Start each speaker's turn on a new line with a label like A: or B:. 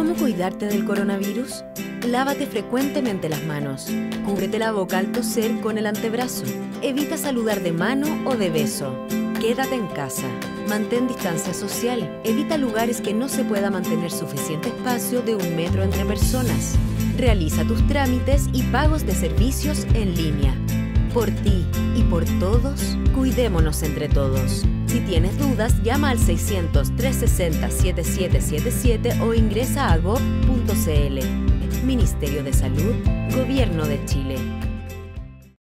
A: ¿Cómo cuidarte del coronavirus? Lávate frecuentemente las manos. Cúbrete la boca al toser con el antebrazo. Evita saludar de mano o de beso. Quédate en casa. Mantén distancia social. Evita lugares que no se pueda mantener suficiente espacio de 1 metro entre personas. Realiza tus trámites y pagos de servicios en línea. Por ti y por todos, cuidémonos entre todos. Si tienes dudas, llama al 600-360-7777 o ingresa a gov.cl. Ministerio de Salud, Gobierno de Chile.